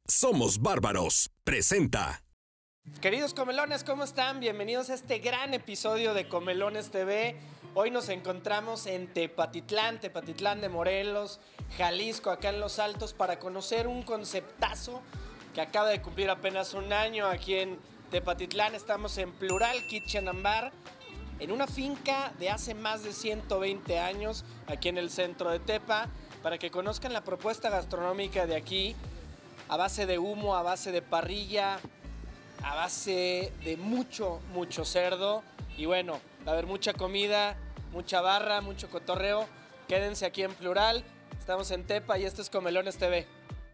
Somos Bárbaros presenta. Queridos comelones, ¿cómo están? Bienvenidos a este gran episodio de Comelones TV. Hoy nos encontramos en Tepatitlán de Morelos, Jalisco, acá en Los Altos, para conocer un conceptazo que acaba de cumplir apenas un año aquí en Tepatitlán. Estamos en Plural Kitchen and Bar, en una finca de hace más de 120 años, aquí en el centro de Tepa, para que conozcan la propuesta gastronómica de aquí, a base de humo, a base de parrilla, a base de mucho cerdo. Y bueno, va a haber mucha comida, mucha barra, mucho cotorreo. Quédense aquí en Plural. Estamos en Tepa y esto es Comelones TV.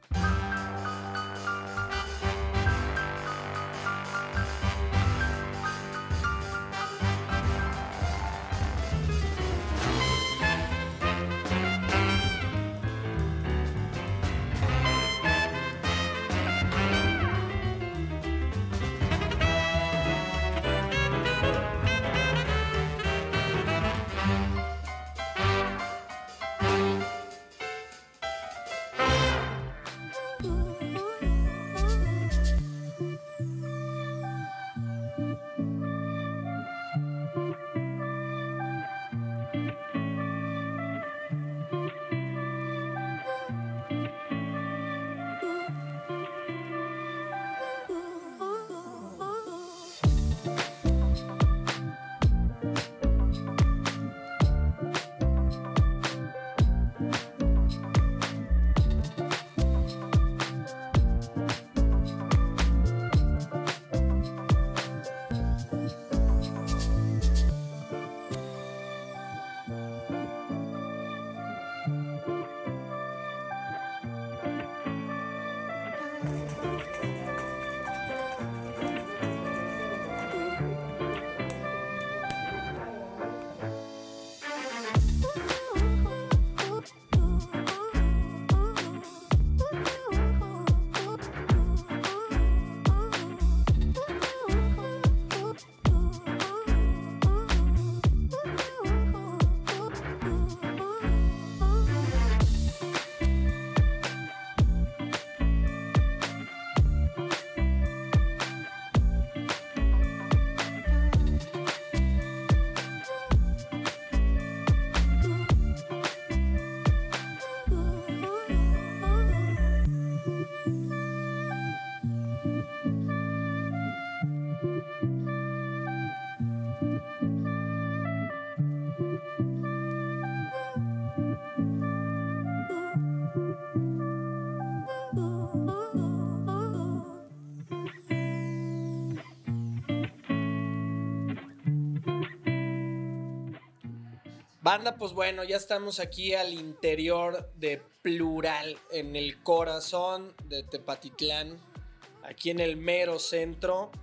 Banda, pues bueno, ya estamos aquí al interior de Plural, en el corazón de Tepatitlán, aquí en el mero centro.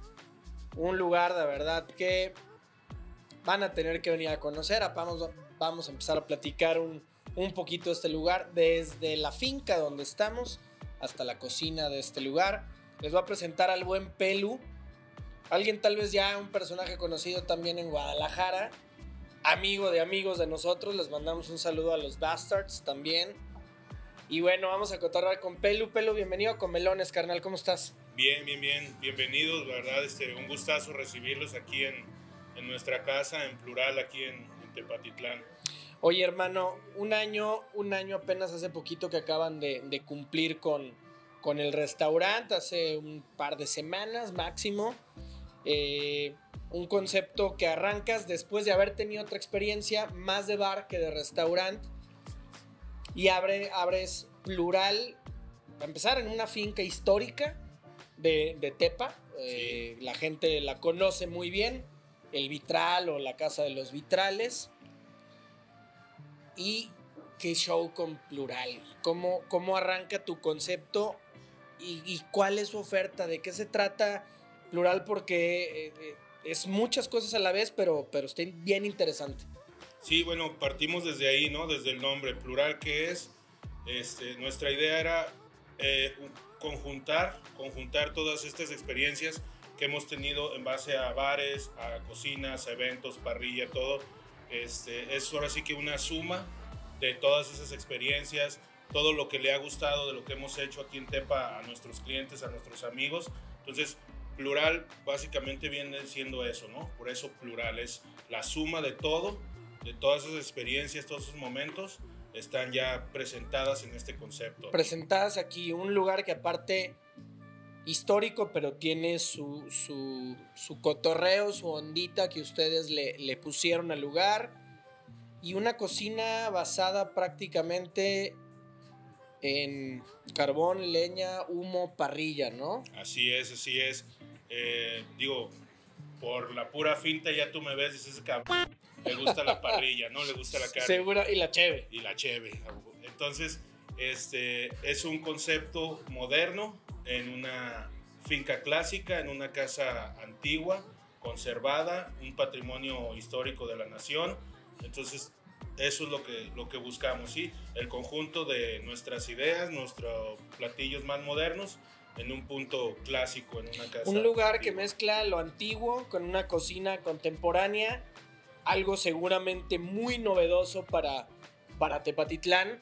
Un lugar de verdad que van a tener que venir a conocer. Vamos a empezar a platicar un poquito de este lugar, desde la finca donde estamos hasta la cocina de este lugar. Les voy a presentar al buen Pelu, alguien tal vez ya un personaje conocido también en Guadalajara, amigo de amigos de nosotros. Les mandamos un saludo a los Bastards también. Y bueno, vamos a cotorrear con Pelu. Pelu, bienvenido a Comelones, carnal, ¿cómo estás? Bien, bienvenidos, la verdad, un gustazo recibirlos aquí en nuestra casa, en Plural, aquí en Tepatitlán. Oye, hermano, un año apenas hace poquito que acaban de cumplir con el restaurante, hace un par de semanas máximo. Un concepto que arrancas después de haber tenido otra experiencia más de bar que de restaurante, y abres Plural, para empezar, en una finca histórica de Tepa. Sí. La gente la conoce muy bien, el Vitral o la Casa de los Vitrales. ¿Y qué show con Plural? ¿Cómo arranca tu concepto y cuál es su oferta? ¿De qué se trata Plural? Porque es muchas cosas a la vez, pero está bien interesante. Sí, bueno, partimos desde ahí, ¿no? Desde el nombre Plural, que es, nuestra idea era conjuntar todas estas experiencias que hemos tenido en base a bares, a cocinas, a eventos, parrilla, todo. Es ahora sí que una suma de todas esas experiencias, todo lo que le ha gustado de lo que hemos hecho aquí en Tepa a nuestros clientes, a nuestros amigos. Entonces, Plural básicamente viene siendo eso, ¿no? Por eso Plural es la suma de todo, de todas esas experiencias, todos esos momentos, están ya presentadas en este concepto. Presentadas aquí, un lugar que aparte histórico, pero tiene su cotorreo, su ondita que ustedes le pusieron al lugar, y una cocina basada prácticamente en carbón, leña, humo, parrilla, ¿no? Así es, así es. Digo, por la pura finta ya tú me ves y dices, cabrón, le gusta la parrilla, ¿no? Le gusta la carne. Seguro, y la cheve. Y la cheve. Entonces, es un concepto moderno en una finca clásica, en una casa antigua, conservada, un patrimonio histórico de la nación. Entonces, eso es lo que buscamos, ¿sí? El conjunto de nuestras ideas, nuestros platillos más modernos, en un punto clásico, en una casa. Un lugar antigua. que mezcla lo antiguo con una cocina contemporánea, algo seguramente muy novedoso para Tepatitlán.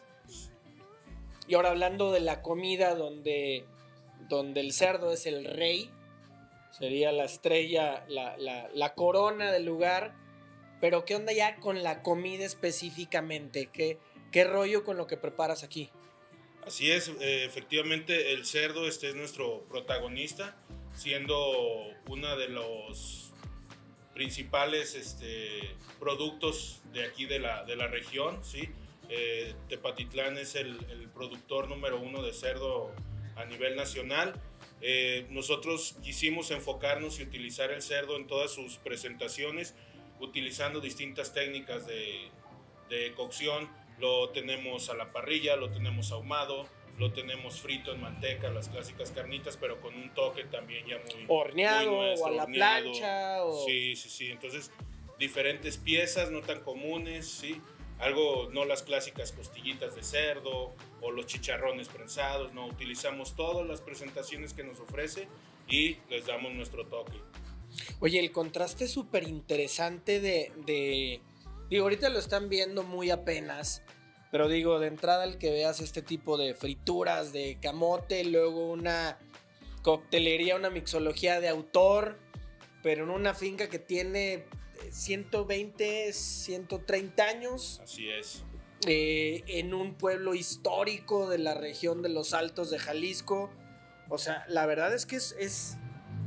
Y ahora hablando de la comida, donde el cerdo es el rey, sería la estrella, la corona del lugar. Pero ¿qué onda ya con la comida específicamente? ¿Qué rollo con lo que preparas aquí? Así es, efectivamente el cerdo es nuestro protagonista, siendo uno de los principales productos de aquí de la región, ¿sí? Tepatitlán es el productor número 1 de cerdo a nivel nacional. Nosotros quisimos enfocarnos y utilizar el cerdo en todas sus presentaciones, utilizando distintas técnicas de cocción. Lo tenemos a la parrilla, lo tenemos ahumado, lo tenemos frito en manteca, las clásicas carnitas, pero con un toque también ya muy horneado, muy nuestro, o a la horneado. plancha. Sí. Entonces, diferentes piezas no tan comunes, ¿sí? Algo, no las clásicas costillitas de cerdo o los chicharrones prensados, no, utilizamos todas las presentaciones que nos ofrece y les damos nuestro toque. Oye, el contraste es súper interesante digo, ahorita lo están viendo muy apenas, pero digo, de entrada el que veas este tipo de frituras de camote, luego una coctelería, una mixología de autor, pero en una finca que tiene 120, 130 años. Así es. En un pueblo histórico de la región de los Altos de Jalisco. O sea, la verdad es que es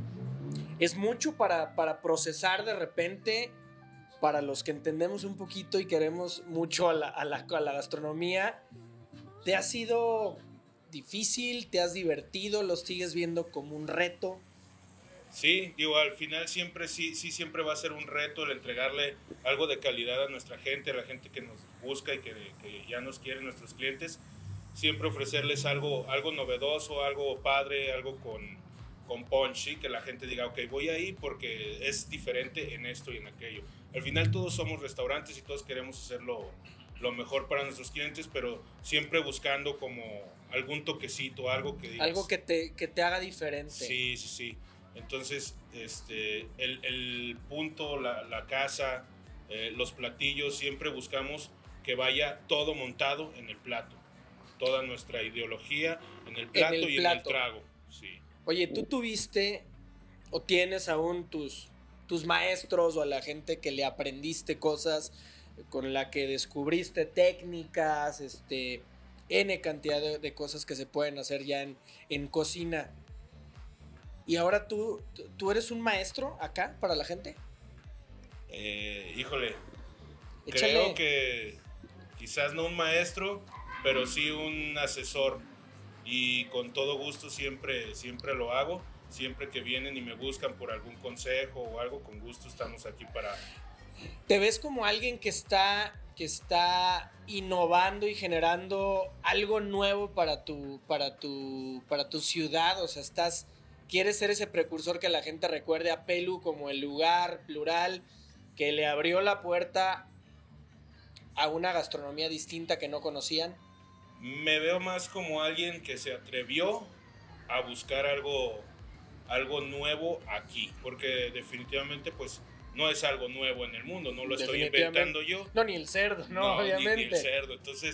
mucho para procesar de repente, para los que entendemos un poquito y queremos mucho a la gastronomía. ¿Te ha sido difícil? ¿Te has divertido? ¿Lo sigues viendo como un reto? Sí, digo, al final siempre siempre va a ser un reto el entregarle algo de calidad a nuestra gente, a la gente que nos busca y que ya nos quiere, nuestros clientes. Siempre ofrecerles algo novedoso, algo padre, algo con punch, ¿sí? Que la gente diga, ok, voy ahí porque es diferente en esto y en aquello. Al final todos somos restaurantes y todos queremos hacerlo lo mejor para nuestros clientes, pero siempre buscando como algún toquecito, algo que digas. Algo que te haga diferente. Sí. Entonces, el punto, la casa, los platillos, siempre buscamos que vaya todo montado en el plato. Toda nuestra ideología en el plato y en el trago. Sí. Oye, ¿tú tuviste o tienes aún tus maestros o a la gente que le aprendiste cosas, con la que descubriste técnicas, N cantidad de cosas que se pueden hacer ya en cocina? ¿Y ahora tú eres un maestro acá para la gente? Híjole, Échale. Creo que quizás no un maestro, pero sí un asesor. Y con todo gusto siempre lo hago. Siempre que vienen y me buscan por algún consejo o algo, con gusto estamos aquí para... ¿Te ves como alguien que está innovando y generando algo nuevo para tu ciudad? O sea, ¿quieres ser ese precursor que la gente recuerde a Pelu como el lugar Plural que le abrió la puerta a una gastronomía distinta que no conocían? Me veo más como alguien que se atrevió a buscar algo nuevo aquí, porque definitivamente pues no es algo nuevo en el mundo, no lo estoy inventando yo. No, ni el cerdo, no obviamente. Ni el cerdo. Entonces,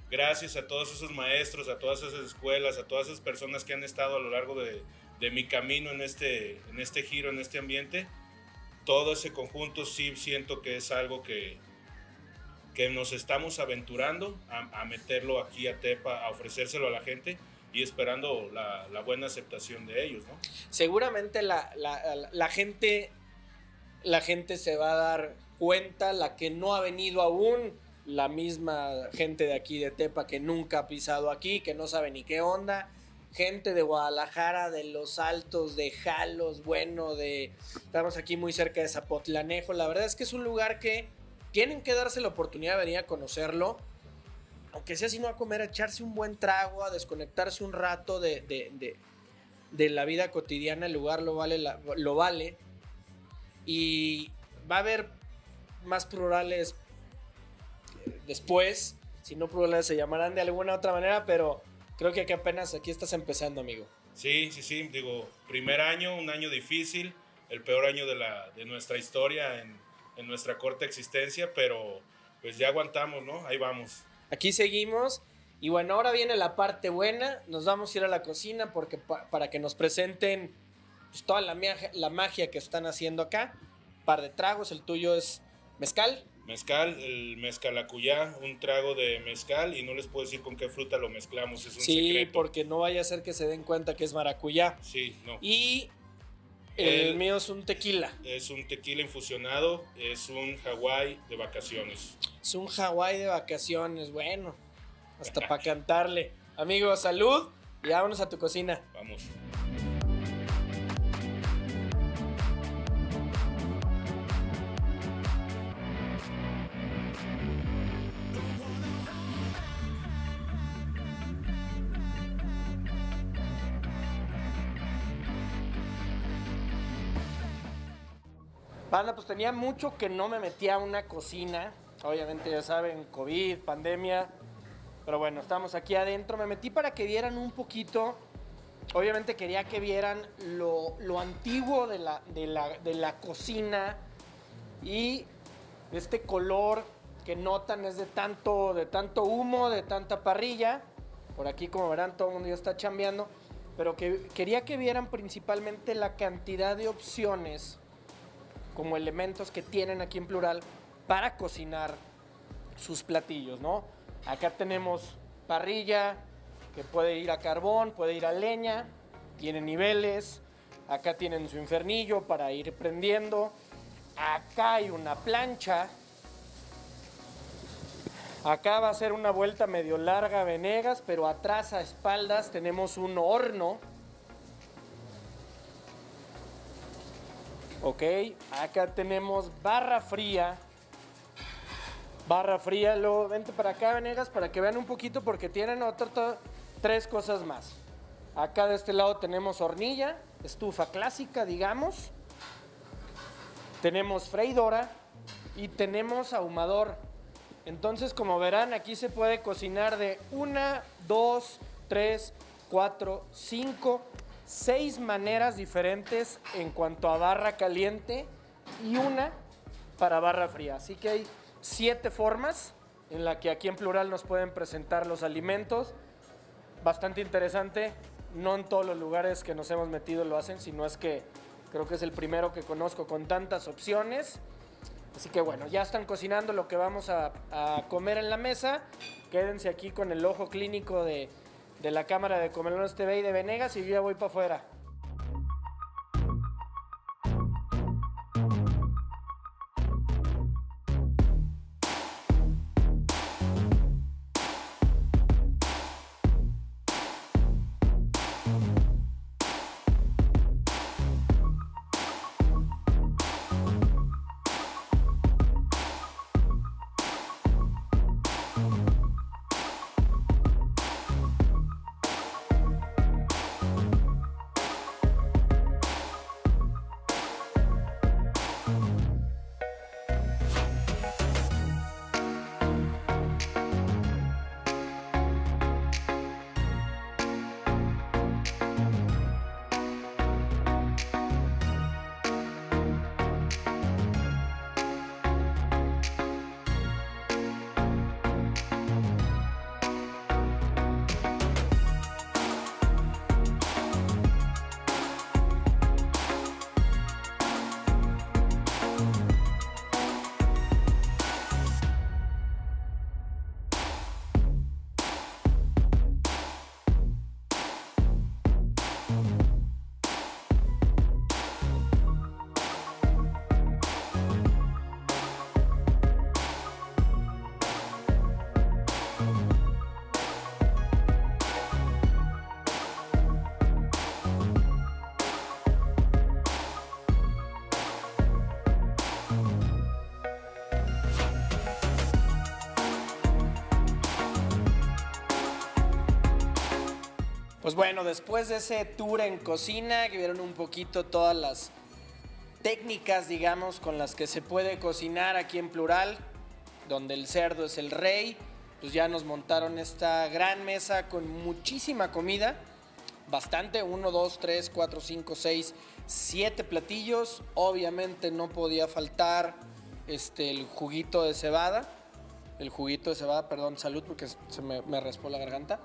gracias a todos esos maestros, a todas esas escuelas, a todas esas personas que han estado a lo largo de mi camino en este giro, en este ambiente, todo ese conjunto sí siento que es algo que nos estamos aventurando a meterlo aquí a Tepa, a ofrecérselo a la gente y esperando la buena aceptación de ellos, ¿no? Seguramente la gente se va a dar cuenta, la que no ha venido aún, la misma gente de aquí de Tepa que nunca ha pisado aquí, que no sabe ni qué onda, gente de Guadalajara, de Los Altos, de Jalos, estamos aquí muy cerca de Zapotlanejo. La verdad es que es un lugar que tienen que darse la oportunidad de venir a conocerlo, aunque sea si no a comer, a echarse un buen trago, a desconectarse un rato de la vida cotidiana. El lugar lo vale. Y va a haber más plurales después, si no plurales se llamarán de alguna otra manera, pero creo que apenas aquí estás empezando, amigo. Sí, digo, primer año, un año difícil, el peor año de nuestra historia en nuestra corta existencia, pero pues ya aguantamos, ¿no? Ahí vamos. Aquí seguimos. Y bueno, ahora viene la parte buena. Nos vamos a ir a la cocina porque para que nos presenten pues, toda la magia que están haciendo acá. Un par de tragos. El tuyo es mezcal. Mezcal, el mezcalacuyá, un trago de mezcal, y no les puedo decir con qué fruta lo mezclamos, es un secreto. Sí, porque no vaya a ser que se den cuenta que es maracuyá. Sí, no. Y el mío es un tequila. Es un tequila infusionado, es un Hawái de vacaciones. Es un Hawái de vacaciones, bueno, hasta para cantarle. Amigos, salud y vámonos a tu cocina. Vamos. Banda, pues tenía mucho que no me metía a una cocina. Obviamente ya saben, COVID, pandemia. Pero bueno, estamos aquí adentro. Me metí para que vieran un poquito. Obviamente quería que vieran lo antiguo de la cocina. Y este color que notan es de tanto humo, de tanta parrilla. Por aquí, como verán, todo el mundo ya está chambeando. Pero quería que vieran principalmente la cantidad de opciones como elementos que tienen aquí en Plural para cocinar sus platillos, ¿no? Acá tenemos parrilla, que puede ir a carbón, puede ir a leña, tiene niveles, acá tienen su infernillo para ir prendiendo, acá hay una plancha, acá va a ser una vuelta medio larga Venegas, pero atrás a espaldas tenemos un horno. Ok, acá tenemos barra fría. Luego vente para acá, Venegas, para que vean un poquito porque tienen tres cosas más. Acá de este lado tenemos hornilla, estufa clásica, digamos. Tenemos freidora y tenemos ahumador. Entonces, como verán, aquí se puede cocinar de 1, 2, 3, 4, 5, 6 maneras diferentes en cuanto a barra caliente y una para barra fría. Así que hay 7 formas en la que aquí en Plural nos pueden presentar los alimentos. Bastante interesante. No en todos los lugares que nos hemos metido lo hacen, sino es que creo que es el primero que conozco con tantas opciones. Así que bueno, ya están cocinando lo que vamos a comer en la mesa. Quédense aquí con el ojo clínico de la cámara de Comelones TV y de Venegas y yo ya voy para afuera. Pues bueno, después de ese tour en cocina, que vieron un poquito todas las técnicas, digamos, con las que se puede cocinar aquí en Plural, donde el cerdo es el rey, pues ya nos montaron esta gran mesa con muchísima comida, bastante, 1, 2, 3, 4, 5, 6, 7 platillos. Obviamente no podía faltar el juguito de cebada. El juguito de cebada, perdón, salud porque se me raspó la garganta.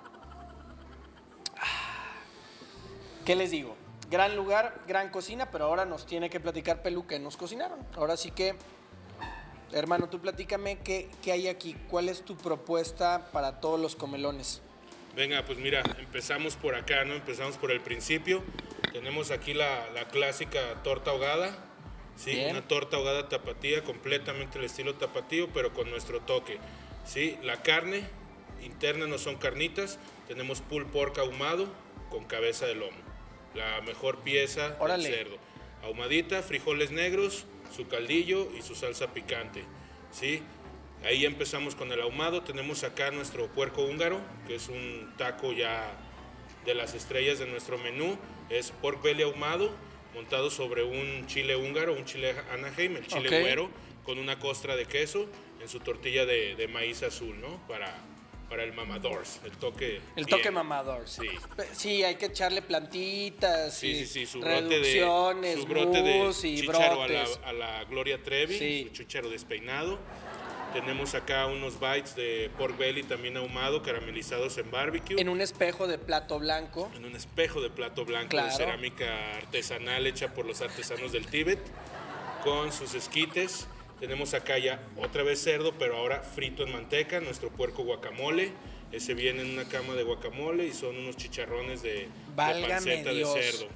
¿Qué les digo? Gran lugar, gran cocina, pero ahora nos tiene que platicar Pelu que nos cocinaron. Ahora sí que, hermano, tú platícame qué hay aquí, cuál es tu propuesta para todos los comelones. Venga, pues mira, empezamos por acá, ¿no? Empezamos por el principio. Tenemos aquí la clásica torta ahogada, ¿sí? Bien. Una torta ahogada tapatía, completamente el estilo tapatío, pero con nuestro toque, ¿sí? La carne interna no son carnitas, tenemos pulled pork ahumado con cabeza de lomo. La mejor pieza Órale. del cerdo. Ahumadita, frijoles negros, su caldillo y su salsa picante, ¿sí? Ahí empezamos con el ahumado. Tenemos acá nuestro puerco húngaro, que es un taco ya de las estrellas de nuestro menú. Es pork belly ahumado, montado sobre un chile húngaro, un chile Anaheim, el chile güero, con una costra de queso en su tortilla de maíz azul, ¿no? Para el mamadors, el toque. El toque mamador. Sí. Sí, hay que echarle plantitas, Sí, su reducciones, brote de mousse y chícharo brotes. a la Gloria Trevi, Sí. su chícharo despeinado. Tenemos acá unos bites de pork belly también ahumado, caramelizados en barbecue. En un espejo de plato blanco. En un espejo de plato blanco, Claro. de cerámica artesanal hecha por los artesanos del Tíbet, con sus esquites. Tenemos acá ya otra vez cerdo, pero ahora frito en manteca, nuestro puerco guacamole. Ese viene en una cama de guacamole y son unos chicharrones de panceta Dios. de cerdo.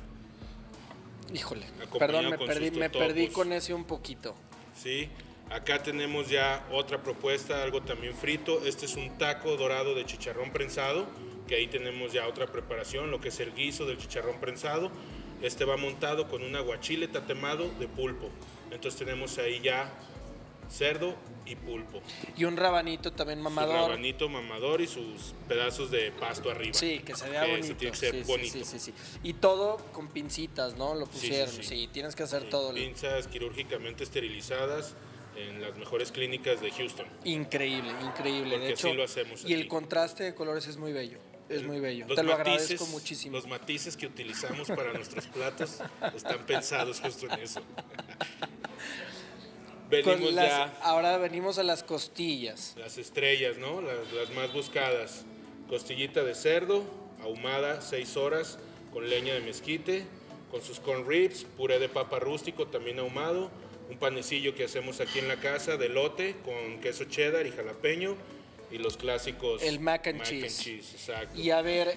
Híjole, Acompañado perdón, con sus me totopos. perdí con ese un poquito. ¿Sí? Acá tenemos ya otra propuesta, algo también frito. Este es un taco dorado de chicharrón prensado, que ahí tenemos ya otra preparación, lo que es el guiso del chicharrón prensado. Este va montado con un aguachile tatemado de pulpo. Entonces tenemos ahí ya cerdo y pulpo. Y un rabanito también mamador. Su rabanito mamador y sus pedazos de pasto arriba. Sí, que se vea Ese bonito. tiene que ser Sí, bonito. Sí. Y todo con pincitas, ¿no? Lo pusieron. sí. Sí, tienes que hacer todo. Pinzas quirúrgicamente esterilizadas en las mejores clínicas de Houston. Increíble. Porque De hecho, así lo hacemos y aquí. el contraste de colores es muy bello. Es muy bello. Los Te lo matices, agradezco muchísimo. Los matices que utilizamos para nuestros platos están pensados justo en eso. Venimos Ahora venimos a las costillas. las estrellas, ¿no? Las más buscadas. Costillita de cerdo, ahumada 6 horas con leña de mezquite, con sus corn ribs, puré de papa rústico también ahumado, un panecillo que hacemos aquí en la casa de elote con queso cheddar y jalapeño y los clásicos El mac and cheese. Exacto. Y a ver,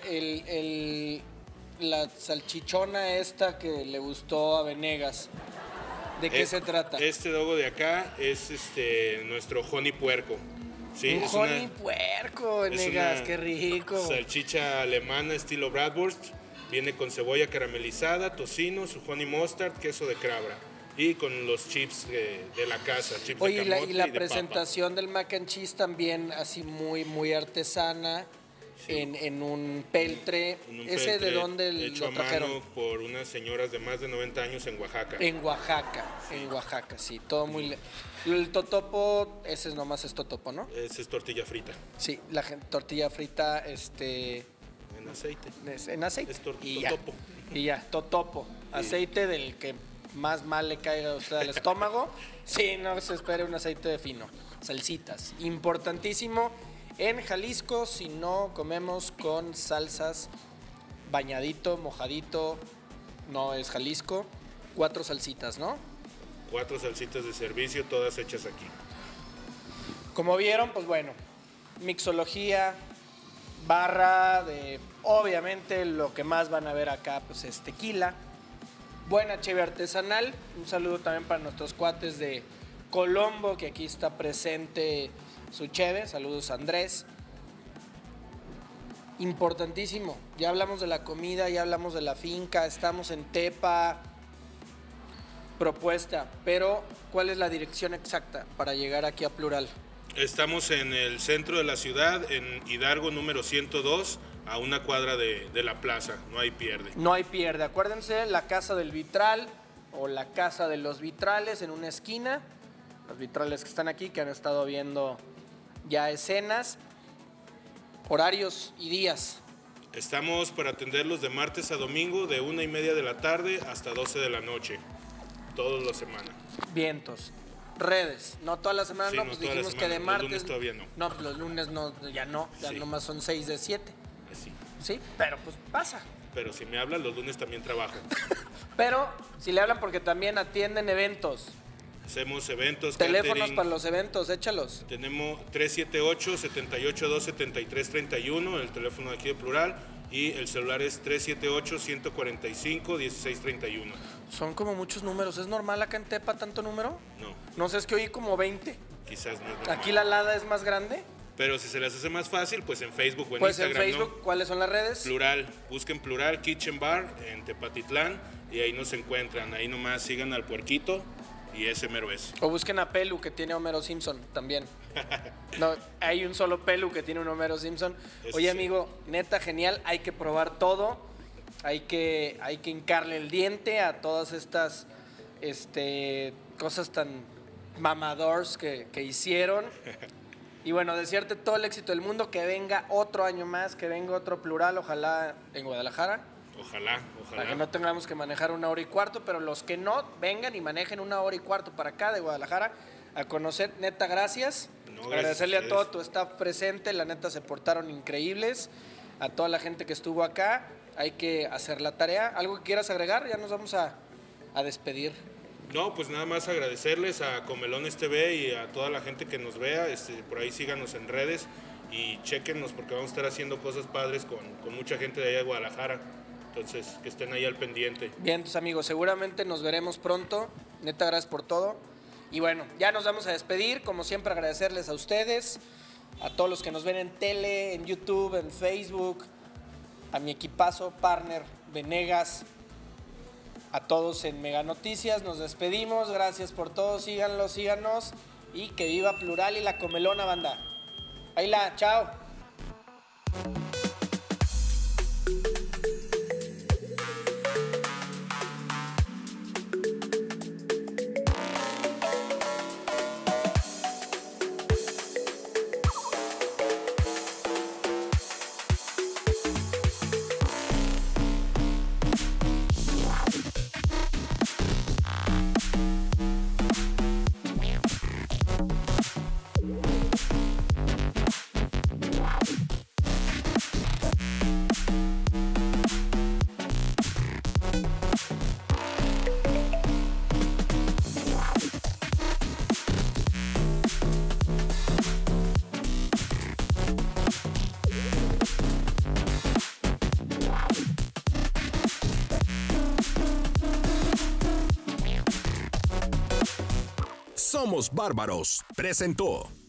la salchichona esta que le gustó a Venegas, ¿de qué se trata? Este dogo de acá es nuestro honey puerco. Sí, Un es honey puerco, es Venegas, una qué rico. salchicha alemana estilo Bratwurst. Viene con cebolla caramelizada, tocino, su honey mustard, queso de cabra. Y con los chips de la casa, chips Oye, de camote y la de presentación del mac and cheese también así muy artesana, Sí. en un peltre. papa. Un ¿Ese de peltre dónde hecho lo trajeron? a mano por unas señoras de más de 90 años en Oaxaca. En Oaxaca, sí, todo muy... El totopo, ese nomás es totopo, ¿no? Esa es tortilla frita Sí, tortilla frita, en aceite. en aceite. Es totopo. totopo. Y ya, totopo. Aceite del que más mal le caiga a usted al estómago. Sí, no se espere un aceite de fino. Salsitas. Importantísimo. En Jalisco, si no comemos con salsas, bañadito, mojadito, no es Jalisco. 4 salsitas, ¿no? 4 salsitas de servicio, todas hechas aquí. Como vieron, pues bueno, mixología, barra de, obviamente lo que más van a ver acá pues es tequila, buena cheve artesanal. Un saludo también para nuestros cuates de Colombo, que aquí está presente su cheve. Saludos, Andrés. Importantísimo, ya hablamos de la comida, ya hablamos de la finca, estamos en Tepa, propuesta, pero ¿cuál es la dirección exacta para llegar aquí a Plural? Estamos en el centro de la ciudad, en Hidalgo número 102, a una cuadra de la plaza, no hay pierde. No hay pierde. Acuérdense, la Casa del Vitral o la Casa de los Vitrales en una esquina. Los vitrales que están aquí, que han estado viendo ya escenas. Horarios y días. Estamos para atenderlos de martes a domingo, de 1:30 de la tarde hasta 12 de la noche, toda la semana. Vientos. Redes. No toda la semana, Sí, no, no pues toda la dijimos semana, que de los martes. lunes todavía no. No, pues los lunes no, ya Sí. nomás son 6 de 7. Así. Sí, pero pues pasa. Pero si me hablan, los lunes también trabajo. Pero si le hablan porque también atienden eventos. Hacemos eventos, Teléfonos catering. para los eventos, échalos. Tenemos 378-782-7331, el teléfono de aquí de Plural, y el celular es 378-145-1631. Son como muchos números. ¿Es normal acá en Tepa tanto número? No, No sé, es que oí como 20. quizás no es normal. Aquí la Lada es más grande. Pero si se les hace más fácil, pues en Facebook o en Pues en Instagram, Facebook, ¿no? ¿cuáles son las redes? Plural, busquen Plural Kitchen Bar en Tepatitlán y ahí nos encuentran. Ahí nomás sigan al puerquito y ese mero es. O busquen a Pelu, que tiene a Homero Simpson también. No, hay un solo Pelu que tiene un Homero Simpson. Ese Oye, sí. amigo, neta, genial. Hay que probar todo. Hay que hincarle el diente a todas estas cosas tan mamadors que hicieron. Y bueno, desearte todo el éxito del mundo. Que venga otro año más, que venga otro Plural, ojalá en Guadalajara. Ojalá, Para que ojalá. no tengamos que manejar 1 hora y cuarto, pero los que no, vengan y manejen 1 hora y cuarto para acá de Guadalajara a conocer. Neta, gracias. No, gracias Agradecerle a a todo ustedes. tu staff presente, la neta se portaron increíbles. A toda la gente que estuvo acá, hay que hacer la tarea. ¿Algo que quieras agregar? Ya nos vamos a despedir. No, pues nada más agradecerles a Comelones TV y a toda la gente que nos vea. Por ahí síganos en redes y chéquennos porque vamos a estar haciendo cosas padres con mucha gente de allá de Guadalajara. Entonces, que estén ahí al pendiente. Bien, tus amigos, seguramente nos veremos pronto. Neta, gracias por todo. Y bueno, ya nos vamos a despedir. Como siempre, agradecerles a ustedes, a todos los que nos ven en tele, en YouTube, en Facebook, a mi equipazo, partner, Venegas, a todos en Mega Noticias. Nos despedimos. Gracias por todo. Síganos y que viva Plural y la Comelona, banda. Ahí la, chao. Somos Bárbaros presentó